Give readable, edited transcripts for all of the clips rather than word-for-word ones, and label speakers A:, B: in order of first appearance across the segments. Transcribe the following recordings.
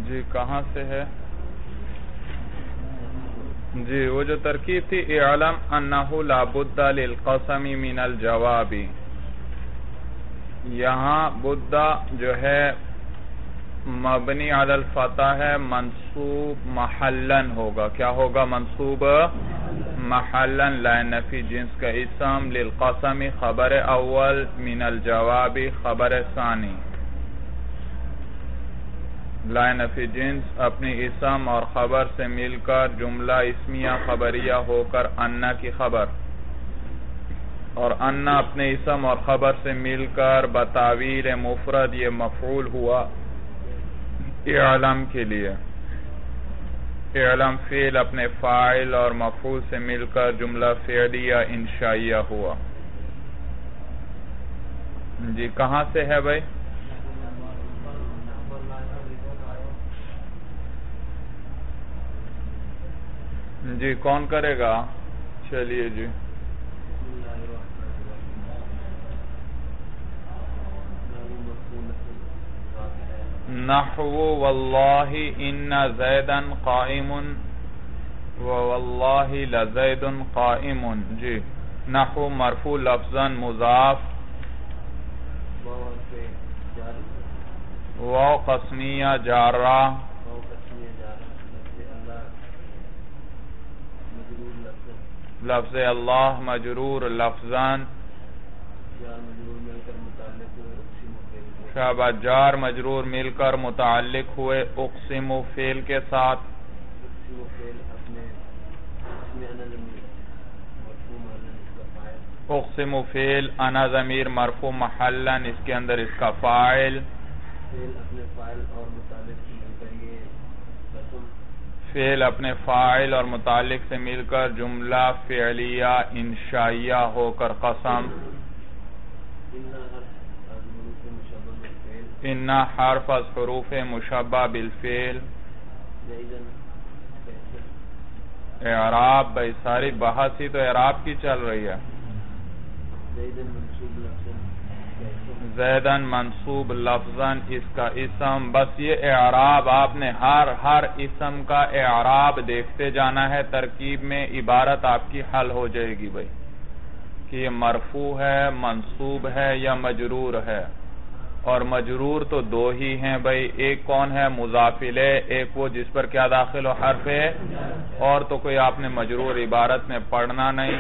A: جی کہاں سے ہے؟ جی وہ جو ترکیب تھی اعلم انہ لا بد للقسم من الجواب، یہاں بدہ جو ہے مبنی علی الفتح ہے، منصوب محلن ہوگا. کیا ہوگا؟ منصوب محلن. لا نفی جنس کا اسم، للقسم خبر اول، من الجواب خبر ثانی. لا نفی جنس اپنی اسم اور خبر سے مل کر جملہ اسمیہ خبریہ ہو کر انا کی خبر، اور انا اپنے اسم اور خبر سے مل کر بتاویل مفرد یہ مفعول ہوا اعلم کے لیے. اعلم فعل اپنے فاعل اور مفعول سے مل کر جملہ فعلیہ انشائیہ ہوا. جی کہاں سے ہے بھائی؟ جی کون کرے گا؟ چلیے جی. نحو واللہ ان زیدا قائم واللہ لزید قائم. جی نحو مرفوع لفظا مضاف، واو قسمیہ جارہ، لفظ اللہ مجرور لفظاً، شابہ جار مجرور مل کر متعلق ہوئے اقسم فعل کے ساتھ. اقسم فعل انا ضمیر مرفوع محلن، اس کے اندر اس کا فاعل، فعل اپنے فاعل اور متعلق سے مل کر جملہ فعلیہ انشائیہ ہو کر قسم. انا حرف از حروف مشبہ بالفعل. اعراب بھائی ساری بحث ہی تو اعراب کی چل رہی ہے. زیدن منصوب لفظاً اس کا اسم. بس یہ اعراب آپ نے ہر اسم کا اعراب دیکھتے جانا ہے. ترکیب میں عبارت آپ کی حل ہو جائے گی بھائی کہ یہ مرفوع ہے، منصوب ہے یا مجرور ہے. اور مجرور تو دو ہی ہیں بھائی، ایک کون ہے؟ مضاف الیہ، ایک وہ جس پر کیا داخل ہو؟ حرف ہے. اور تو کوئی آپ نے مجرور عبارت میں پڑھنا نہیں.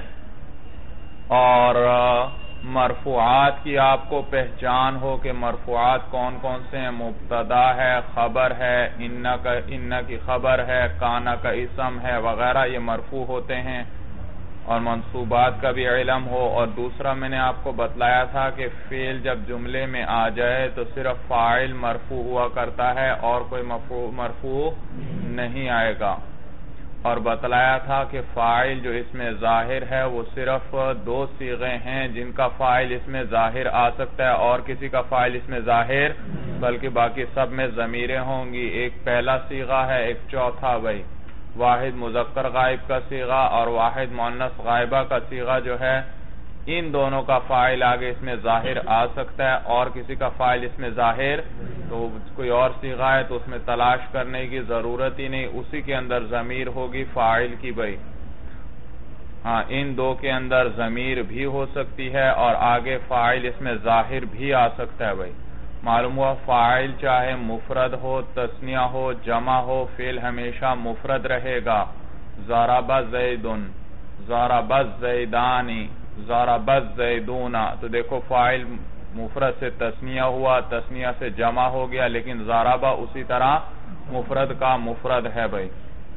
A: اور مرفوعات کی آپ کو پہچان ہو کہ مرفوعات کون کون سے ہیں. مبتدا ہے، خبر ہے، ان کی خبر ہے، کانا کا اسم ہے وغیرہ، یہ مرفوع ہوتے ہیں. اور منصوبات کا بھی علم ہو. اور دوسرا میں نے آپ کو بتلایا تھا کہ فعل جب جملے میں آ جائے تو صرف فاعل مرفوع ہوا کرتا ہے اور کوئی مرفوع نہیں آئے گا. اور بتلایا تھا کہ فاعل جو اس میں ظاہر ہے وہ صرف دو صیغے ہیں جن کا فاعل اس میں ظاہر آ سکتا ہے، اور کسی کا فاعل اس میں ظاہر بلکہ باقی سب میں ضمیریں ہوں گی. ایک پہلا صیغہ ہے، ایک چوتھا بھائی واحد مذکر غائب کا صیغہ اور واحد مؤنث غائبہ کا صیغہ جو ہے، ان دونوں کا فاعل آگے اس میں ظاہر آ سکتا ہے اور کسی کا فاعل اس میں ظاہر، تو کوئی اور صیغہ ہے تو اس میں تلاش کرنے کی ضرورت ہی نہیں، اسی کے اندر ضمیر ہوگی فاعل کی بھائی. ہاں ان دو کے اندر ضمیر بھی ہو سکتی ہے اور آگے فاعل اس میں ظاہر بھی آ سکتا ہے بھائی. معلوم ہوا فاعل چاہے مفرد ہو، تثنیہ ہو، جمع ہو، فعل ہمیشہ مفرد رہے گا. ضرب زیدن، ضرب الزیدانی، ضرب الزیدون. تو دیکھو فاعل مفرد سے تثنیہ ہوا، تثنیہ سے جمع ہو گیا، لیکن ضرب اسی طرح مفرد کا مفرد ہے بھائی.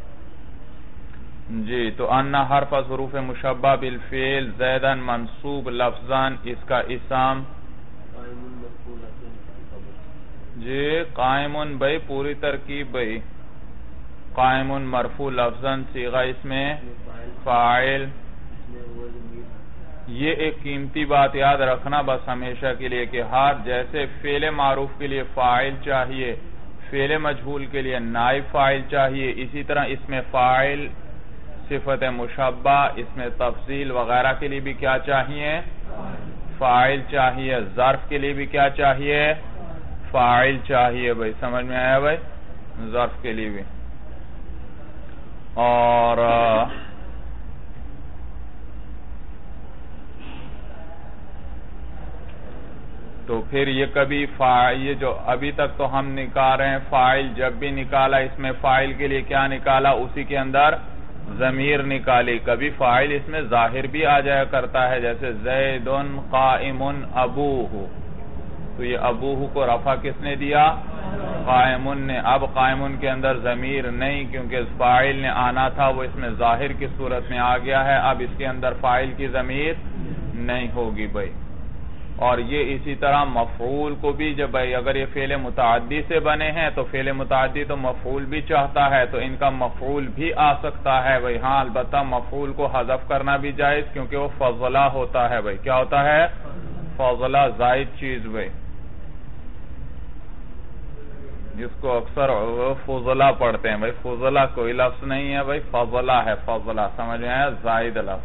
A: جی تو ان حرف از حروف مشبہ بالفعل زیدن منصوب لفظاً اس کا اسم. جی قائمن بھائی پوری ترکیب بھائی. قائمن مرفوع لفظاً صیغہ اس میں فاعل. یہ ایک قیمتی بات یاد رکھنا بس ہمیشہ کے لیے کہ ہر جیسے فعل معروف کے لیے فاعل چاہیے، فعل مجہول کے لیے نائب فاعل چاہیے، اسی طرح اس میں فاعل، صفت مشبہ، اس میں تفضیل وغیرہ کے لیے بھی کیا چاہیے؟ فاعل چاہیے. ظرف کے لیے بھی کیا چاہیے؟ فاعل چاہیے بھائی. سمجھ میں آیا بھائی؟ ظرف کے لیے بھی. اور تو پھر یہ کبھی یہ جو ابھی تک تو ہم نکال رہے ہیں فاعل، جب بھی نکالا اس میں فاعل کے لیے کیا نکالا، اسی کے اندر ضمیر نکالی. کبھی فاعل اس میں ظاہر بھی آ جایا کرتا ہے، جیسے زید قائم ابوہ، تو یہ ابوہ کو رفع کس نے دیا، قائم نے. اب قائم کے اندر ضمیر نہیں، کیونکہ فاعل نے آنا تھا، وہ اس میں ظاہر کی صورت میں آ گیا ہے. اب اس کے اندر فاعل کی ضمیر نہیں ہوگی بھائی. اور یہ اسی طرح مفعول کو بھی، جب بھائی اگر یہ فعل متعدی سے بنے ہیں تو فعل متعدی تو مفعول بھی چاہتا ہے، تو ان کا مفعول بھی آ سکتا ہے بھائی. ہاں البتہ مفعول کو حذف کرنا بھی جائز، کیونکہ وہ فضلہ ہوتا ہے بھائی. کیا ہوتا ہے، فضلہ، زائد چیز بھائی، جس کو اکثر فضلہ پڑھتے ہیں بھائی. فضلہ کوئی لفظ نہیں ہے بھائی، فضلہ ہے، فضلہ سمجھ میں آیا، زائد لفظ.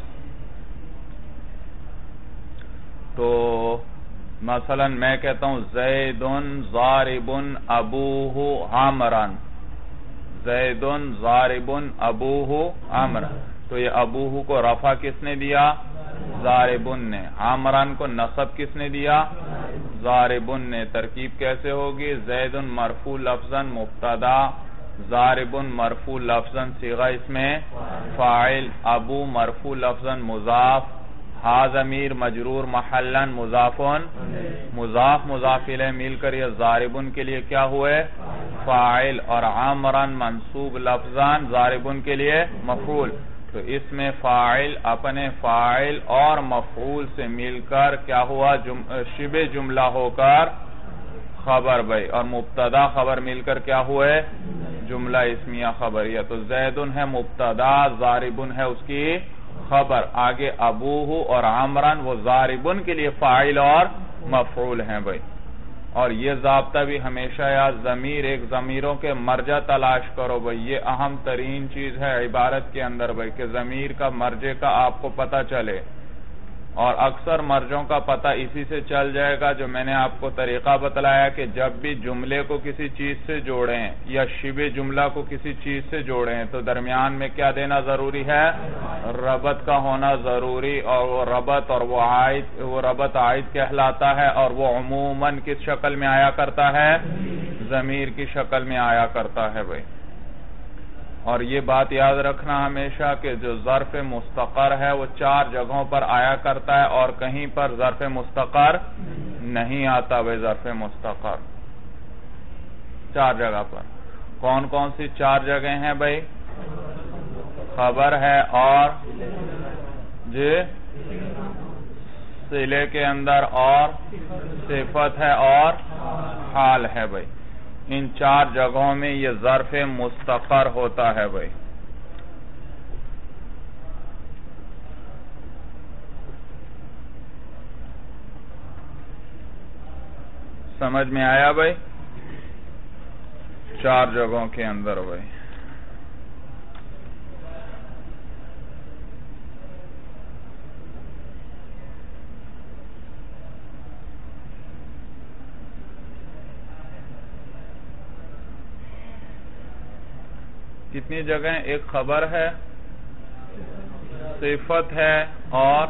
A: تو مثلا میں کہتا ہوں زید ضارب ابوہ عامرا، زید ضارب ابوہ عامرا، تو یہ ابوہ کو رفع کس نے دیا، ضارب نے. عامران کو نصب کس نے دیا، ضارب نے. ترکیب کیسے ہوگی، زید مرفوع لفظا مبتدا، ضارب مرفوع لفظا صیغہ اس میں فاعل، ابو مرفوع لفظا مضاف، ہا ضمیر مجرور محلا مضافن، مضاف مضاف الیہ مل کر یہ ضاربن کے لیے کیا ہوئے، فاعل، اور عامران منصوب لفظان، ضاربن کے لیے مفعول. تو اس میں فاعل اپنے فاعل اور مفعول سے مل کر کیا ہوا، شبہ جملہ ہو کر خبر بھائی، اور مبتدا خبر مل کر کیا ہوئے، جملہ اسمیہ خبریہ. تو زیدن ہے مبتدا، ضاربن ہے اس کی خبر، آگے ابوہ اور عامران وہ ضاربن کے لیے فاعل اور مفعول ہیں بھائی. اور یہ ضابطہ بھی ہمیشہ یاد، ضمیر، ایک ضمیروں کے مرجع تلاش کرو بھائی. یہ اہم ترین چیز ہے عبارت کے اندر بھائی، کہ ضمیر کا مرجع کا آپ کو پتہ چلے. اور اکثر مرجعوں کا پتہ اسی سے چل جائے گا جو میں نے آپ کو طریقہ بتلایا، کہ جب بھی جملے کو کسی چیز سے جوڑیں یا شبہ جملہ کو کسی چیز سے جوڑیں تو درمیان میں کیا دینا ضروری ہے، ربط کا ہونا ضروری. اور وہ ربط اور وہ ربط عائد کہلاتا ہے، اور وہ عموماً کس شکل میں آیا کرتا ہے، ضمیر کی شکل میں آیا کرتا ہے بھائی. اور یہ بات یاد رکھنا ہمیشہ کہ جو ظرف مستقر ہے وہ 4 جگہوں پر آیا کرتا ہے، اور کہیں پر ظرف مستقر نہیں آتا بھائی. ظرف مستقر 4 جگہ پر کون کون سی 4 جگہ ہیں بھائی، خبر ہے اور جی صلے کے اندر، اور صفت ہے، اور حال ہے بھائی. ان 4 جگہوں میں یہ ظرف مستقر ہوتا ہے بھائی. سمجھ میں آیا بھائی، 4 جگہوں کے اندر بھائی. کتنی جگہیں، ایک خبر ہے، صفت ہے، اور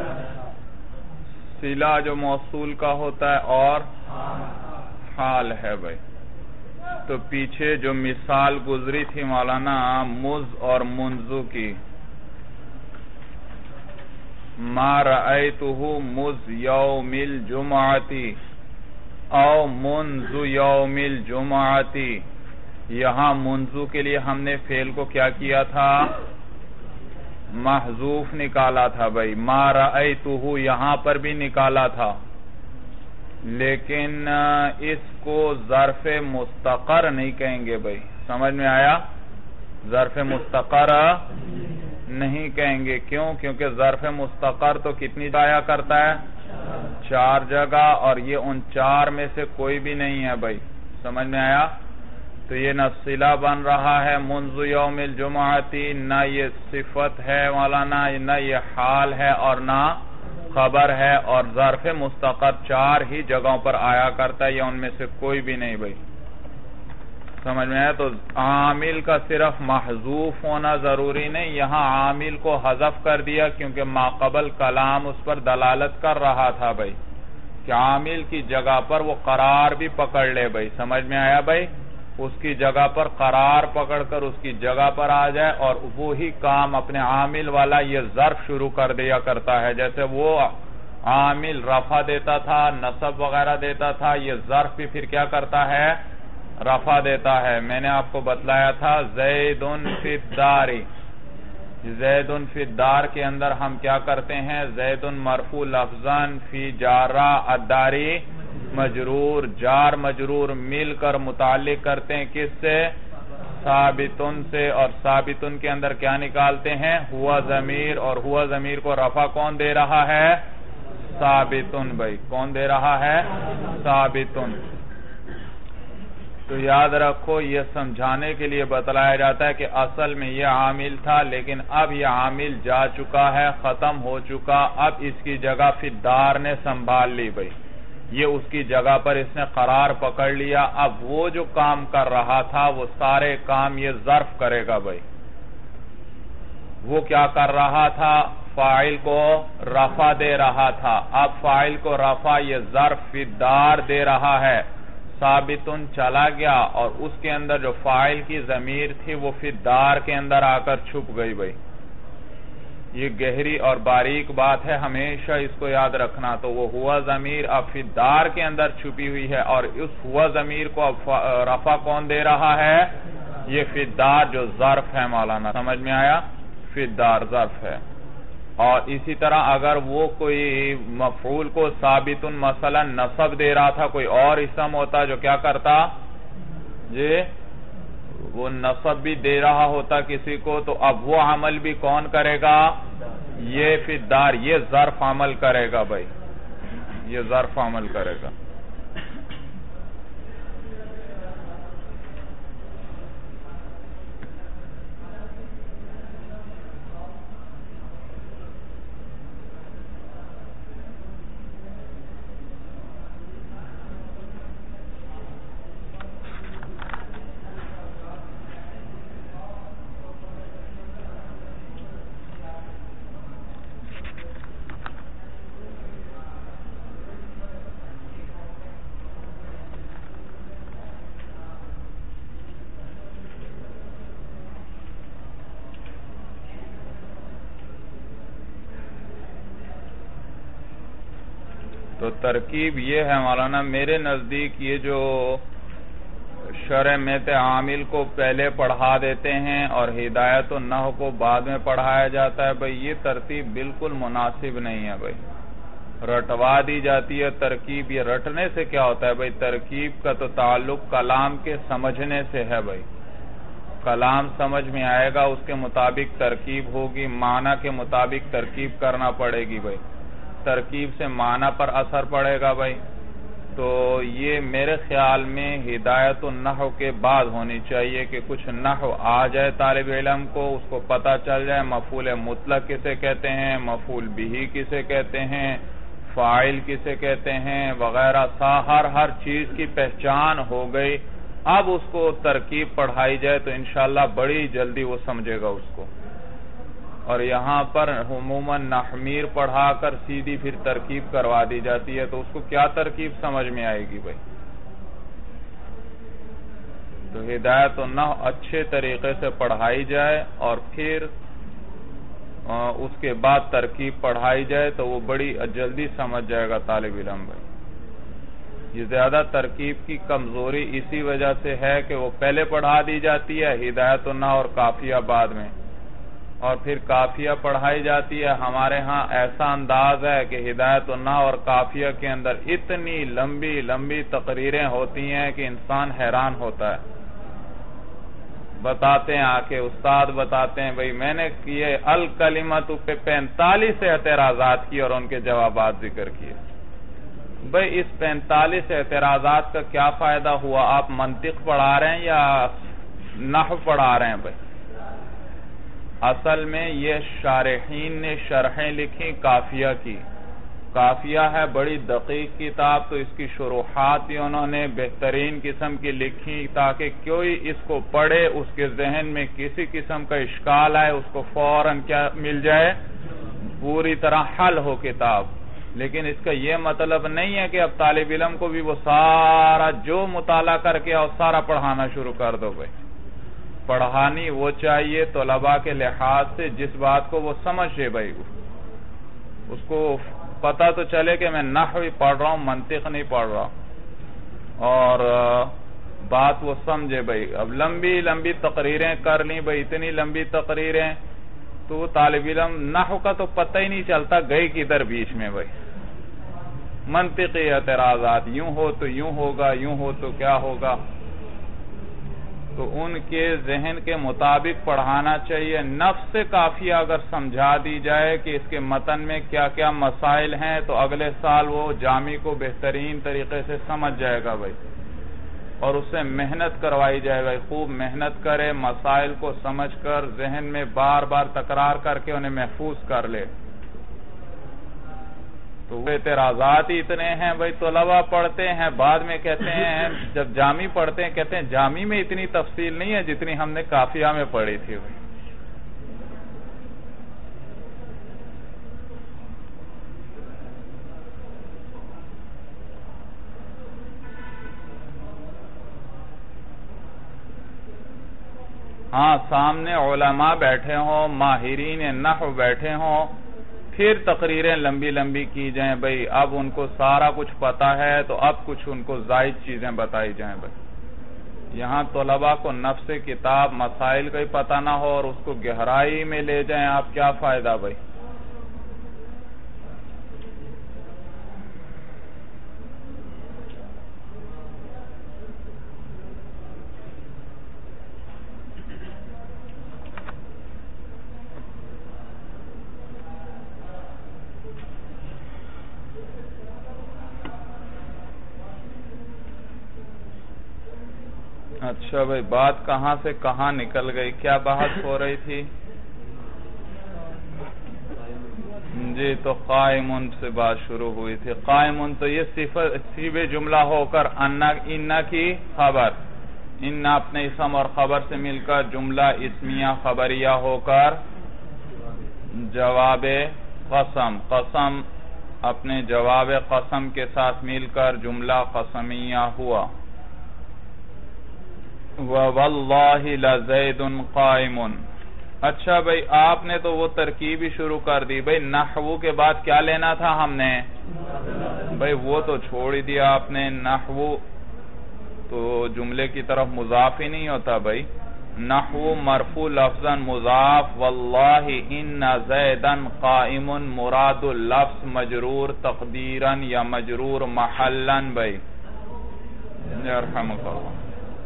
A: صلہ جو موصول کا ہوتا ہے، اور حال ہے بھائی. تو پیچھے جو مثال گزری تھی مولانا مز اور منذ کی، ما رأیتہ مز یوم الجمعتی او منذ یوم الجمعتی. یہاں منذ کے لیے ہم نے فعل کو کیا کیا تھا، محذوف نکالا تھا بھائی. ما رأیتہ یہاں پر بھی نکالا تھا، لیکن اس کو ظرف مستقر نہیں کہیں گے بھائی. سمجھ میں آیا، ظرف مستقر نہیں کہیں گے. کیوں؟ کیونکہ ظرف مستقر تو کتنی آیا کرتا ہے، 4 جگہ، اور یہ ان 4 میں سے کوئی بھی نہیں ہے بھائی. سمجھ میں آیا. تو یہ نہ صلہ بن رہا ہے منذ یوم الجمعتی، نہ یہ صفت ہے مولانا، نہ یہ حال ہے، اور نہ خبر ہے. اور ظرف مستقر 4 ہی جگہوں پر آیا کرتا ہے، یا ان میں سے کوئی بھی نہیں بھائی. سمجھ میں آیا؟ تو عامل کا صرف محذوف ہونا ضروری نہیں، یہاں عامل کو حذف کر دیا کیونکہ ما قبل کلام اس پر دلالت کر رہا تھا بھائی، کہ عامل کی جگہ پر وہ قرار بھی پکڑ لے بھائی، سمجھ میں آیا بھائی؟ اس کی جگہ پر قرار پکڑ کر اس کی جگہ پر آ جائے اور وہی کام اپنے عامل والا یہ ظرف شروع کر دیا کرتا ہے، جیسے وہ عامل رفع دیتا تھا، نصب وغیرہ دیتا تھا، یہ ظرف بھی پھر کیا کرتا ہے؟ رفع دیتا ہے۔ میں نے آپ کو بتلایا تھا زید فی الدار، زید فی الدار کے اندر ہم کیا کرتے ہیں؟ زید مرفوع لفظاً فی جارہ الداری مجرور، جار مجرور مل کر متعلق کرتے ہیں کس سے؟ ثابتن سے، اور ثابتن کے اندر کیا نکالتے ہیں؟ ہوا ضمیر، اور ہوا ضمیر کو رفع کون دے رہا ہے؟ ثابتن بھائی، کون دے رہا ہے؟ ثابتن۔ تو یاد رکھو، یہ سمجھانے کے لیے بتلایا جاتا ہے کہ اصل میں یہ عامل تھا لیکن اب یہ عامل جا چکا ہے، ختم ہو چکا، اب اس کی جگہ فی الدار نے سنبھال لی بھائی، یہ اس کی جگہ پر اس نے قرار پکڑ لیا۔ اب وہ جو کام کر رہا تھا وہ سارے کام یہ ظرف کرے گا بھائی۔ وہ کیا کر رہا تھا؟ فاعل کو رفع دے رہا تھا، اب فاعل کو رفع یہ ظرف فی الدار دے رہا ہے، ثابتن چلا گیا اور اس کے اندر جو فاعل کی ضمیر تھی وہ فی الدار کے اندر آ کر چھپ گئی بھائی۔ یہ گہری اور باریک بات ہے، ہمیشہ اس کو یاد رکھنا۔ تو وہ ہوا ضمیر اب فی الدار کے اندر چھپی ہوئی ہے، اور اس ہوا ضمیر کو اب رفع کون دے رہا ہے؟ یہ فی الدار جو ظرف ہے مولانا، سمجھ میں آیا؟ فی الدار ظرف ہے۔ اور اسی طرح اگر وہ کوئی مفعول کو ثابتن مثلا نصب دے رہا تھا، کوئی اور اسم ہوتا جو کیا کرتا؟ جی وہ نصب بھی دے رہا ہوتا کسی کو، تو اب وہ عمل بھی کون کرے گا؟ یہ فی الدار، یہ ظرف عمل کرے گا بھائی، یہ ظرف عمل کرے گا۔ تو ترکیب یہ ہے مولانا، میرے نزدیک یہ جو شرح میں عامل کو پہلے پڑھا دیتے ہیں اور ہدایت النحو کو بعد میں پڑھایا جاتا ہے بھائی، یہ ترتیب بالکل مناسب نہیں ہے بھائی، رٹوا دی جاتی ہے ترکیب۔ یہ رٹنے سے کیا ہوتا ہے بھائی؟ ترکیب کا تو تعلق کلام کے سمجھنے سے ہے بھائی، کلام سمجھ میں آئے گا، اس کے مطابق ترکیب ہوگی، معنی کے مطابق ترکیب کرنا پڑے گی بھائی، ترکیب سے معنی پر اثر پڑے گا بھائی۔ تو یہ میرے خیال میں ہدایت النحو کے بعد ہونی چاہیے کہ کچھ نحو آ جائے طالب علم کو، اس کو پتہ چل جائے مفعول مطلق کسے کہتے ہیں، مفعول بہ کسے کہتے ہیں، فاعل کسے کہتے ہیں وغیرہ، ہر چیز کی پہچان ہو گئی۔ اب اس کو ترکیب پڑھائی جائے تو انشاءاللہ بڑی جلدی وہ سمجھے گا اس کو۔ اور یہاں پر عموماً نحمیر پڑھا کر سیدھی پھر ترکیب کروا دی جاتی ہے، تو اس کو کیا ترکیب سمجھ میں آئے گی بھائی؟ تو ہدایت النحو اچھے طریقے سے پڑھائی جائے اور پھر اس کے بعد ترکیب پڑھائی جائے تو وہ بڑی جلدی سمجھ جائے گا طالب علم بھائی۔ یہ زیادہ ترکیب کی کمزوری اسی وجہ سے ہے کہ وہ پہلے پڑھا دی جاتی ہے ہدایت النحو اور کافیہ بعد میں، اور پھر کافیہ پڑھائی جاتی ہے۔ ہمارے ہاں ایسا انداز ہے کہ ہدایت النحو اور کافیہ کے اندر اتنی لمبی لمبی تقریریں ہوتی ہیں کہ انسان حیران ہوتا ہے۔ بتاتے ہیں آکے استاد بتاتے ہیں بھئی میں نے کیے الکلمت پہ 45 اعتراضات کی اور ان کے جوابات ذکر کیے۔ بھئی اس 45 اعتراضات کا کیا فائدہ ہوا؟ آپ منطق پڑھا رہے ہیں یا نحو پڑھا رہے ہیں بھئی؟ اصل میں یہ شارحین نے شرحیں لکھی کافیہ کی، کافیہ ہے بڑی دقیق کتاب، تو اس کی شروحات بھی انہوں نے بہترین قسم کی لکھی تاکہ کوئی اس کو پڑھے، اس کے ذہن میں کسی قسم کا اشکال آئے اس کو فوراً کیا مل جائے، پوری طرح حل ہو کتاب۔ لیکن اس کا یہ مطلب نہیں ہے کہ اب طالب علم کو بھی وہ سارا جو مطالعہ کر کے اور سارا پڑھانا شروع کر دو بھائی۔ پڑھانی وہ چاہیے طلباء کے لحاظ سے جس بات کو وہ سمجھے بھائی، اس کو پتہ تو چلے کہ میں نحو پڑھ رہا ہوں، منطق نہیں پڑھ رہا، اور بات وہ سمجھے بھائی۔ اب لمبی لمبی تقریریں کر لیں بھائی، اتنی لمبی تقریریں، تو وہ طالب علم نحو کا تو پتہ ہی نہیں چلتا گئی کدھر بیچ میں بھائی۔ منطقی اعتراضات، یوں ہو تو یوں ہوگا، یوں ہو تو کیا ہوگا، تو ان کے ذہن کے مطابق پڑھانا چاہیے۔ نفس کافیہ اگر سمجھا دی جائے کہ اس کے متن میں کیا کیا مسائل ہیں، تو اگلے سال وہ جامی کو بہترین طریقے سے سمجھ جائے گا بھائی، اور اس سے محنت کروائی جائے بھائی، خوب محنت کرے، مسائل کو سمجھ کر ذہن میں بار بار تکرار کر کے انہیں محفوظ کر لے۔ تو وہ اعتراضات ہی اتنے ہیں بھائی، طلباء پڑھتے ہیں بعد میں کہتے ہیں، جب جامی پڑھتے ہیں کہتے ہیں جامی میں اتنی تفصیل نہیں ہے جتنی ہم نے کافیہ میں پڑھی تھی بھائی۔ ہاں، سامنے علماء بیٹھے ہوں، ماہرین نحو بیٹھے ہوں، پھر تقریریں لمبی لمبی کی جائیں بھائی۔ اب ان کو سارا کچھ پتا ہے تو اب کچھ ان کو زائد چیزیں بتائی جائیں بھائی۔ یہاں طلباء کو نفس کتاب مسائل کا ہی پتہ نہ ہو اور اس کو گہرائی میں لے جائیں، آپ کیا فائدہ بھائی۔ اچھا بھائی، بات کہاں سے کہاں نکل گئی، کیا بحث ہو رہی تھی؟ جی، تو قائمن سے بات شروع ہوئی تھی۔ قائمن تو یہ صیغہ جملہ ہو کر ان کی خبر، ان اپنے اسم اور خبر سے مل کر جملہ اسمیہ خبریہ ہو کر جواب قسم، قسم اپنے جواب قسم کے ساتھ مل کر جملہ قسمیہ ہوا۔ وَوَاللَّهِ لَزَيْدٌ قَائِمٌ۔ اچھا بھئی، آپ نے تو وہ ترکیب ہی شروع کر دی بھئی، نحو کے بعد کیا لینا تھا ہم نے بھئی، وہ تو چھوڑ ہی دیا آپ نے۔ نحو تو جملے کی طرف مضاف ہی نہیں ہوتا بھئی، نحو مرفوع لفظاً مضاف، واللہ ان زیدن قائم مراد اللفظ مجرور تقدیراً یا مجرور محلاً بھئی۔ یرحمک اللہ،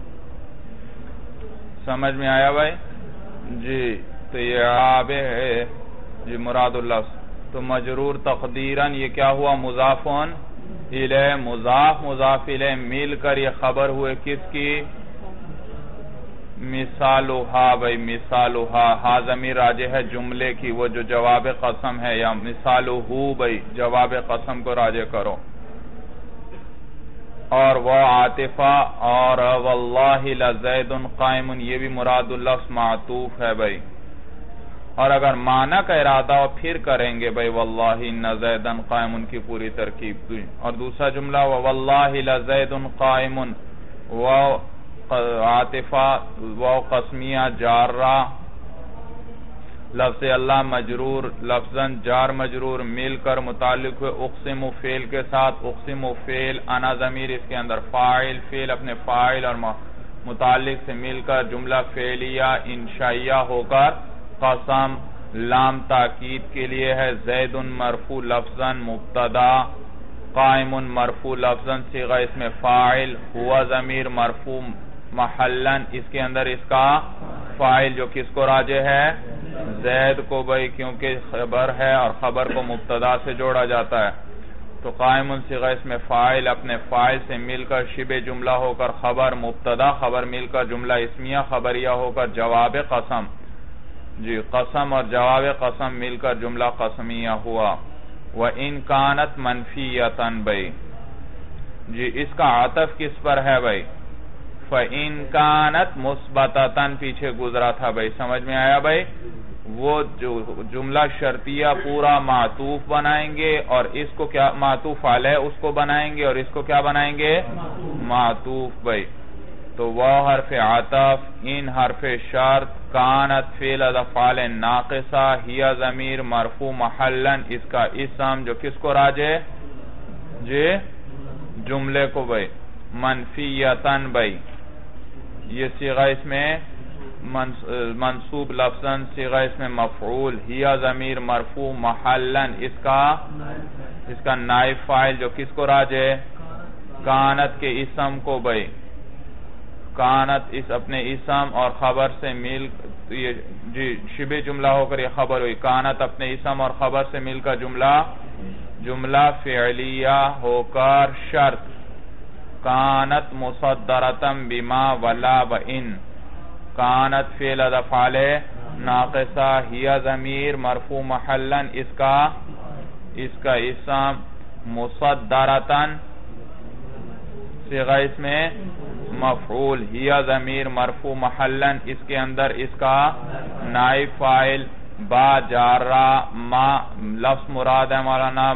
A: سمجھ میں آیا بھائی؟ جی، تو یہ عاب ہے جی، مراد اللفظ، تو مجرور تقدیراً یہ کیا ہوا، مضافون الیہ، مضاف مضاف الیہ مل کر یہ خبر ہوئے کس کی، مثالہا بھائی، مثالہا، ہا ضمیر راجع ہے جملے کی، وہ جو جواب قسم ہے، یا مثالہو بھائی جواب قسم کو راجع کرو، اور وہ عاطفہ، اور واللہ لزید قائم یہ بھی مراد اللفظ معطوف ہے بھائی۔ اور اگر معنی کا ارادہ ہو پھر کریں گے بھائی واللہ ان زیدن قائم کی پوری ترکیب۔ اور دوسرا جملہ واللہ لزید قائم، وہ عاطفہ، وہ قسمیہ جارہ، لفظ اللہ مجرور، لفظاً جار مجرور مل کر متعلق ہوئے اقسم فعل کے ساتھ، اقسم فعل، انا ضمیر اس کے اندر فاعل، فعل اپنے فاعل اور متعلق سے مل کر جملہ فعلیہ انشائیہ ہو کر قسم، لام تاکید کے لیے ہے، زید مرفوع لفظاً مبتدا، قائم مرفوع لفظاً صیغہ اس میں فاعل، ہوا ضمیر مرفوع محلاً اس کے اندر اس کا فاعل جو کس کو راجع ہے، زید کو بھائی، کیونکہ خبر ہے اور خبر کو مبتدا سے جوڑا جاتا ہے، تو قائم صیغہ اس میں فاعل اپنے فاعل سے مل کر شبہ جملہ ہو کر خبر، مبتدا خبر مل کر جملہ اسمیہ خبریہ ہو کر جواب قسم، جی قسم اور جواب قسم مل کر جملہ قسمیہ ہوا۔ وَإِن كَانَتْ مَنْفِيَّةً بھائی جی اس کا عطف کس پر ہے بھائی؟ فَإِن كَانَتْ مُثْبَتَةً پیچھے گزرا تھا بھائی، سمجھ میں آیا بھائی؟ وہ جو جملہ شرطیہ پورا معطوف بنائیں گے اور اس کو کیا معطوف علیہ اس کو بنائیں گے اور اس کو کیا بنائیں گے؟ معطوف بھائی۔ تو وہ حرف عطف، ان حرف شرط، کانت فعل افعال ناقصہ، ہی ضمیر مرفوع محلن، اس کا اسم جو کس کو راجع جی جملے کو بھائی، منفیتن بھائی یہ صیغہ اس میں منصوب لفظاً، صیغہ اس میں مفعول، ہی ضمیر مرفوع محلن، اس کا نائب فاعل جو کس کو راجع کانت کے اسم کو بھائی، کانت اس اپنے اسم اور خبر سے مل جی شبہ جملہ ہو کر یہ خبر ہوئی، کانت اپنے اسم اور خبر سے مل کر جملہ فعلیہ ہو کر شرط، کانت مصدرتم بما ولا وان، کانت فعل افعال ناقصہ، ہی ضمیر مرفوع محلن، اس کا اسم، مصدرتن صیغہ اس میں مفعول، ہی ضمیر مرفوع محلن، اس کے اندر اس کا نائب فاعل، با جارہ، ما لفظ مراد ہے مولانا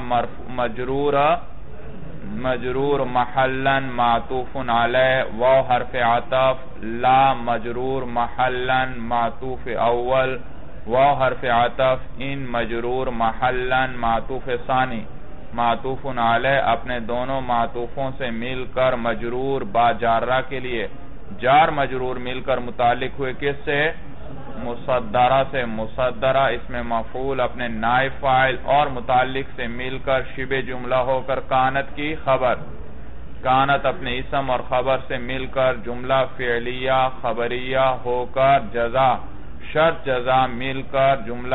A: مجرور محلن معطوف علیہ، واو حرف عطف، لا مجرور محلن معطوف اول، واو حرف عطف، ان مجرور محلن معطوف ثانی، معطوف علیہ اپنے دونوں معطوفوں سے مل کر مجرور با جارہ کے لیے، جار مجرور مل کر متعلق ہوئے کس سے؟ مصدرہ سے، مصدرہ اس میں مفعول اپنے نائب فاعل اور متعلق سے مل کر شبہ جملہ ہو کر کانت کی خبر، کانت اپنے اسم اور خبر سے مل کر جملہ فعلیہ خبریہ ہو کر جزا، شرط جزا مل کر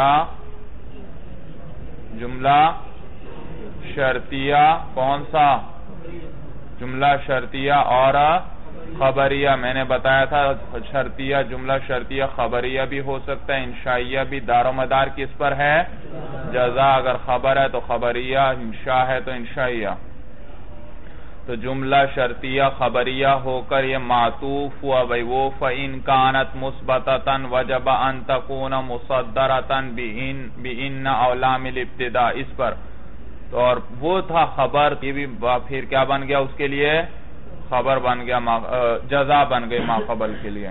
A: جملہ شرطیہ، کون سا؟ جملہ شرطیہ اور خبریہ، میں نے بتایا تھا شرطیہ جملہ شرطیہ خبریہ بھی ہو سکتا ہے، انشائیہ بھی، دار و مدار کس پر ہے؟ جزا، اگر خبر ہے تو خبریہ، انشاء ہے تو انشائیہ، تو جملہ شرطیہ خبریہ ہو کر یہ معطوف ہوا بھئی، وہ فَإِن كَانَتْ مُثْبَتَةً وَجَبَ أَن تَكُونَ مُصَدَّرَةً بِإِنَّ أَوْ لَامِ الْابْتِدَاءِ، اس پر تو اور وہ تھا خبر، یہ بھی پھر کیا بن گیا اس کے لیے؟ خبر بن گیا، جزا بن گئی ما قبل کے لیے۔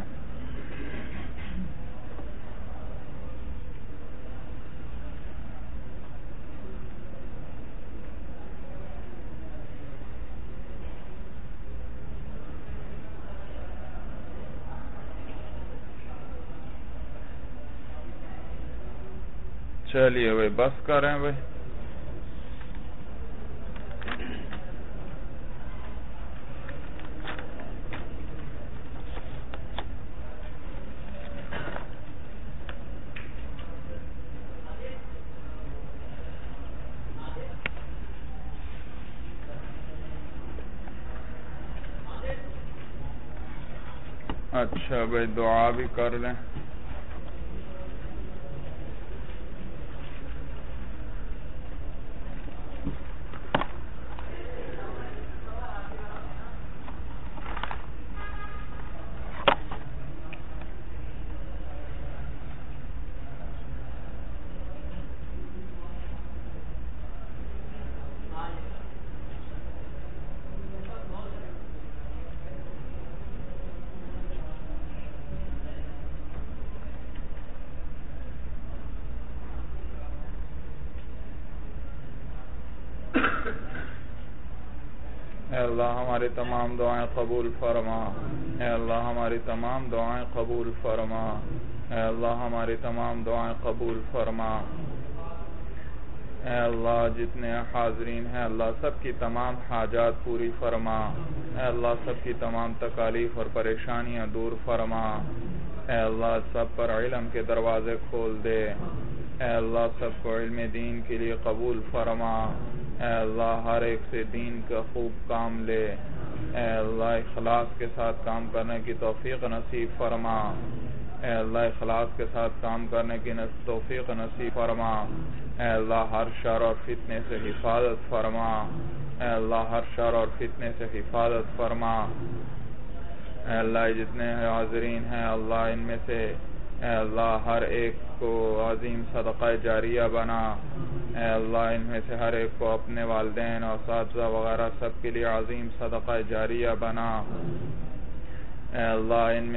A: چلیے بھائی بس کریں بھائی۔ اچھا بھائی دعا بھی کر لیں۔ اے اللہ ہماری تمام دعائیں قبول فرما، اے اللہ ہماری تمام دعائیں قبول فرما، اے اللہ ہماری تمام دعائیں قبول فرما، اے اللہ جتنے حاضرین ہیں اللہ سب کی تمام حاجات پوری فرما، اے اللہ سب کی تمام تکالیف اور پریشانیاں دور فرما، اے اللہ سب پر علم کے دروازے کھول دے، اے اللہ سب کو علم دین کے لیے قبول فرما، اے اللہ ہر ایک سے دین کا خوب کام لے، اے اللہ اخلاص کے ساتھ کام کرنے کی توفیق نصیب فرما، اے اللہ اخلاص کے ساتھ کام کرنے کی توفیق نصیب فرما، اے اللہ ہر شر اور فتنے سے حفاظت فرما، اے اللہ ہر شر اور فتنے سے حفاظت فرما۔ اے اللہ جتنے حاضرین ہیں اللہ ان میں سے اے اللہ ہر ایک کو عظیم صدقہ جاریہ بنا، اے اللہ ان میں سے ہر ایک کو اپنے والدین اور اساتذہ وغیرہ سب کے لیے عظیم صدقہ جاریہ بنا۔ اے اللہ ان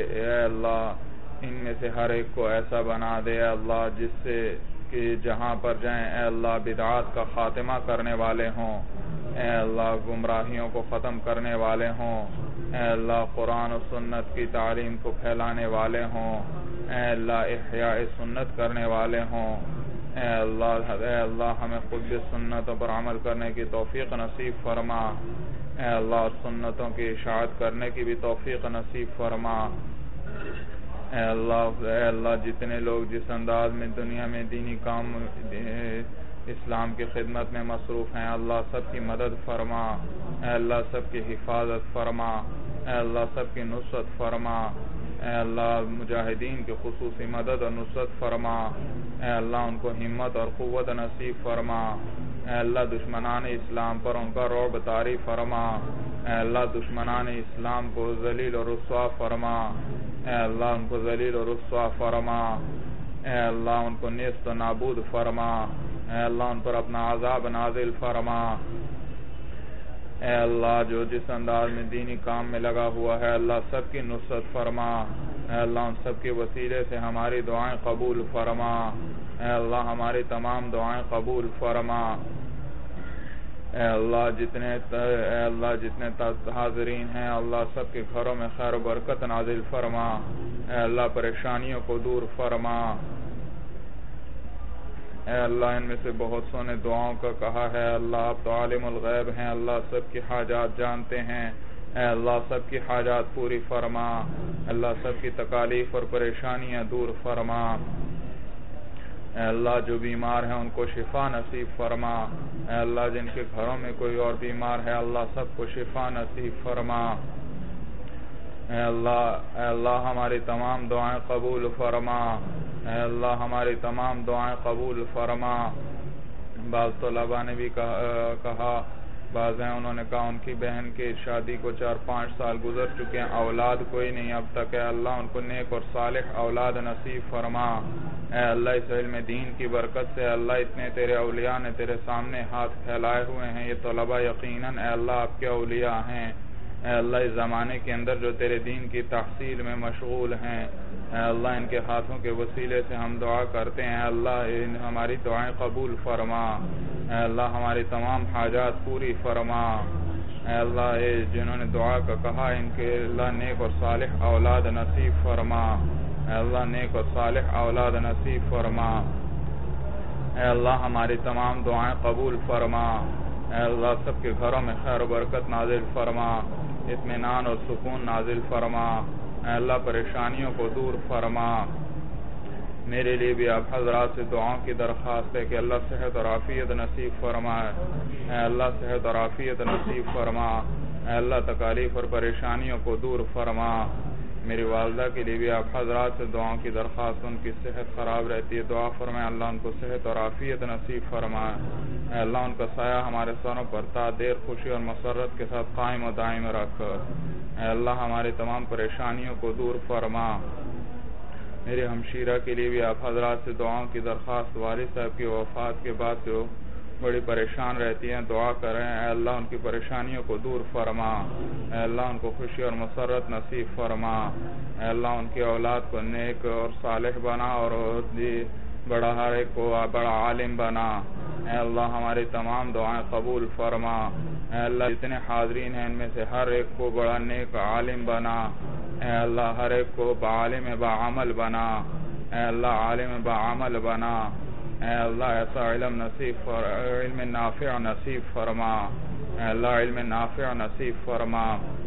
A: میں سے ہر ایک کو ایسا بنا دے اے اللہ جس سے کہ جہاں پر جائیں اے اللہ بدعات کا خاتمہ کرنے والے ہوں، اے اللہ گمراہیوں کو ختم کرنے والے ہوں، اے اللہ قرآن و سنت کی تعلیم کو پھیلانے والے ہوں، اے اللہ احیاء سنت کرنے والے ہوں، اے اللہ ہمیں خود سنتوں پر عمل کرنے کی توفیق نصیب فرما، اے اللہ سنتوں کی اشاعت کرنے کی بھی توفیق نصیب فرما۔ اے اللہ جتنے لوگ جس انداز میں دنیا میں دینی کام اسلام کی خدمت میں مصروف ہیں اللہ سب کی مدد فرما، اے اللہ سب کی حفاظت فرما، اے اللہ سب کی نصرت فرما، اے اللہ مجاہدین کی خصوصی مدد اور نصرت فرما، اے اللہ ان کو ہمت اور قوت نصیب فرما، اے اللہ دشمنان اسلام پر ان کا رعب طاری فرما، اے اللہ دشمنان اسلام کو ذلیل و رسوا فرما، اے اللہ ان کو ذلیل و رسوا فرما، اے اللہ ان کو نیست و نابود فرما، اے اللہ ان پر اپنا عذاب نازل فرما۔ اے اللہ جو جس انداز میں دینی کام میں لگا ہوا ہے اللہ سب کی نصرت فرما، اے اللہ ان سب کے وسیلے سے ہماری دعائیں قبول فرما، اے اللہ ہماری تمام دعائیں قبول فرما۔ اے اللہ جتنے حاضرین ہیں اللہ سب کے گھروں میں خیر و برکت نازل فرما، اے اللہ پریشانیوں کو دور فرما۔ اے اللہ ان میں سے بہت سو نے دعاؤں کا کہا ہے اللہ آپ تو عالم الغیب ہیں، اللہ سب کی حاجات جانتے ہیں، اے اللہ سب کی حاجات پوری فرما، اللہ سب کی تکالیف اور پریشانیاں دور فرما۔ اے اللہ جو بیمار ہیں ان کو شفا نصیب فرما، اے اللہ جن کے گھروں میں کوئی اور بیمار ہے اللہ سب کو شفا نصیب فرما۔ اے اللہ ہماری تمام دعائیں قبول فرما، اے اللہ ہماری تمام دعائیں قبول فرما۔ بعض طلباء نے بھی کہا بعض ہیں انہوں نے کہا ان کی بہن کی شادی کو 4-5 سال گزر چکے ہیں، اولاد کوئی نہیں اب تک، ہے اللہ ان کو نیک اور صالح اولاد نصیب فرما۔ اے اللہ اس علم دین کی برکت سے اللہ اتنے تیرے اولیاء نے تیرے سامنے ہاتھ پھیلائے ہوئے ہیں، یہ طلباء یقیناً اے اللہ آپ کے اولیاء ہیں، اے اللہ اس زمانے کے اندر جو تیرے دین کی تحصیل میں مشغول ہیں، اے اللہ ان کے ہاتھوں کے وسیلے سے ہم دعا کرتے ہیں، اللہ ہماری دعائیں قبول فرما، اے اللہ ہماری تمام حاجات پوری فرما۔ اے اللہ جنہوں نے دعا کا کہا ان کے اللہ نیک اور صالح اولاد نصیب فرما، اے اللہ نیک اور صالح اولاد نصیب فرما۔ اے اللہ ہماری تمام دعائیں قبول فرما، اے اللہ سب کے گھروں میں خیر و برکت نازل فرما، اطمینان اور سکون نازل فرما، اے اللہ پریشانیوں کو دور فرما۔ میرے لیے بھی آپ حضرات سے دعاؤں کی درخواست ہے کہ اللہ صحت اور عافیت نصیب فرمائے، اے اللہ صحت اور عافیت نصیب فرما، اے اللہ تکالیف اور پریشانیوں کو دور فرما۔ میری والدہ کے لیے بھی آپ حضرات سے دعاؤں کی درخواست، ان کی صحت خراب رہتی ہے، دعا فرمائے اللہ ان کو صحت اور عافیت نصیب فرمائے، اے اللہ ان کا سایہ ہمارے سروں پر تا دیر خوشی اور مسرت کے ساتھ قائم و دائم رکھ، اے اللہ ہماری تمام پریشانیوں کو دور فرما۔ میرے ہمشیرہ کے لیے بھی آپ حضرات سے دعاؤں کی درخواست، والد صاحب کی وفات کے بعد جو بڑی پریشان رہتی ہیں دعا کریں، اے اللہ ان کی پریشانیوں کو دور فرما، اے اللہ ان کو خوشی اور مسرت نصیب فرما، اے اللہ ان کی اولاد کو نیک اور صالح بنا اور بڑا ہر ایک کو بڑا عالم بنا، اے اللہ ہماری تمام دعائیں قبول فرما، اے اللہ جتنے حاضرین ہیں ان میں سے ہر ایک کو بڑا نیک عالم بنا، اے اللہ ہر ایک کو عالم بعمل بنا، اے اللہ عالم بعمل بنا، اے اللہ ایسا علم علم نافع نصیب فرما، اے اللہ علم نافع نصیب فرما،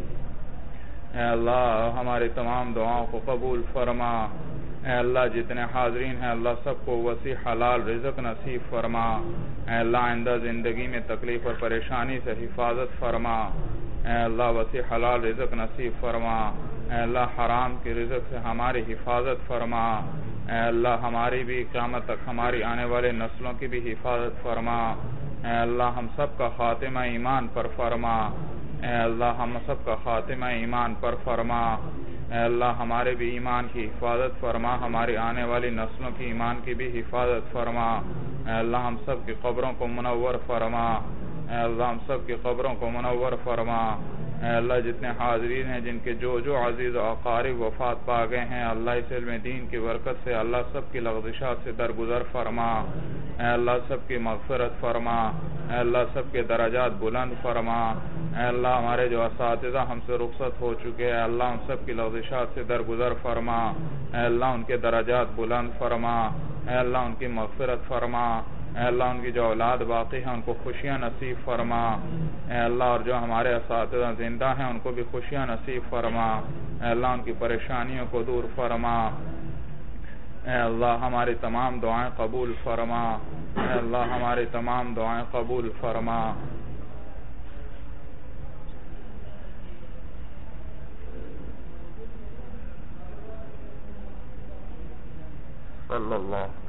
A: اے اللہ ہماری تمام دعاؤں کو قبول فرما، اے اللہ جتنے حاضرین ہیں اللہ سب کو وسیع حلال رزق نصیب فرما، اے اللہ آئندہ زندگی میں تکلیف اور پریشانی سے حفاظت فرما، اے اللہ وسیع حلال رزق نصیب فرما، اے اللہ حرام کے رزق سے ہماری حفاظت فرما، اے اللہ ہماری بھی قیامت تک ہماری آنے والے نسلوں کی بھی حفاظت فرما۔ اے اللہ ہم سب کا خاتمہ ایمان پر فرما۔ اے اللہ ہم سب کا خاتمہ ایمان پر فرما۔ اے اللہ ہمارے بھی ایمان کی حفاظت فرما، ہماری آنے والی نسلوں کی ایمان کی بھی حفاظت فرما۔ اے اللہ ہم سب کی قبروں کو منور فرما۔ اے اللہ ہم سب کی قبروں کو منور فرما۔ اے اللہ جتنے حاضرین ہیں جن کے جو عزیز و اقارب وفات پا گئے ہیں، اللہ اس علم دین کی برکت سے اللہ سب کی لغزشات سے درگزر فرما۔ اے اللہ سب کی مغفرت فرما۔ اے اللہ سب کے درجات بلند فرما۔ اے اللہ ہمارے جو اساتذہ ہم سے رخصت ہو چکے ہیں، اللہ ہم سب کی لغزشات سے درگزر فرما۔ اے اللہ ان کے درجات بلند فرما۔ اے اللہ ان کی مغفرت فرما۔ اے اللہ ان کی جو اولاد باقی ہیں ان کو خوشیاں نصیب فرما۔ اے اللہ اور جو ہمارے اساتذہ زندہ ہیں ان کو بھی خوشیاں نصیب فرما۔ اے اللہ ان کی پریشانیوں کو دور فرما۔ اے اللہ ہماری تمام دعائیں قبول فرما۔ اے اللہ ہماری تمام دعائیں قبول فرما۔ صلی اللہ